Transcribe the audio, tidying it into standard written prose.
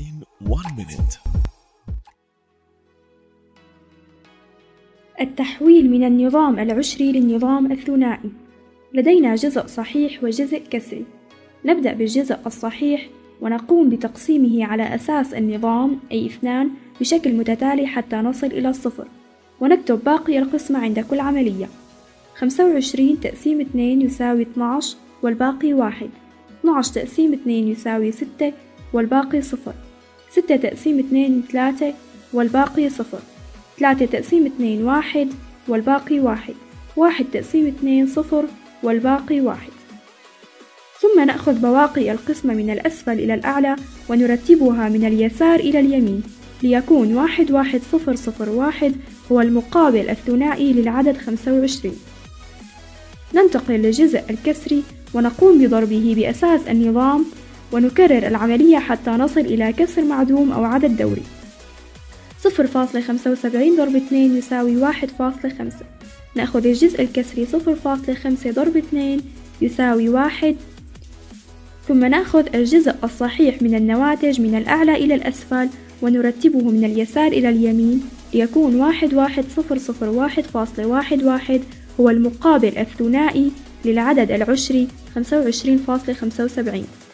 in 1 minute. التحويل من النظام العشري للنظام الثنائي. لدينا جزء صحيح وجزء كسري. نبدأ بالجزء الصحيح ونقوم بتقسيمه على أساس النظام أي 2 بشكل متتالي حتى نصل إلى الصفر، ونكتب باقي القسمة عند كل عملية. 25 تقسيم 2 يساوي 12 والباقي 1. 12 تقسيم 2 يساوي 6 والباقي 0. 6 تقسيم 2 3 والباقي 0. 3 تقسيم 2 1 والباقي 1. 1 تقسيم 2 0 والباقي 1. ثم نأخذ بواقي القسمة من الأسفل إلى الأعلى ونرتبها من اليسار إلى اليمين ليكون 1 1 0 0 1 هو المقابل الثنائي للعدد 25. ننتقل للجزء الكسري ونقوم بضربه بأساس النظام ونكرر العملية حتى نصل إلى كسر معدوم أو عدد دوري. 0.75 ضرب 2 يساوي 1.5. نأخذ الجزء الكسري 0.5 ضرب 2 يساوي 1. ثم نأخذ الجزء الصحيح من النواتج من الأعلى إلى الأسفل ونرتبه من اليسار إلى اليمين ليكون 1 1 0 0 1.11 هو المقابل الثنائي للعدد العشري 25.75.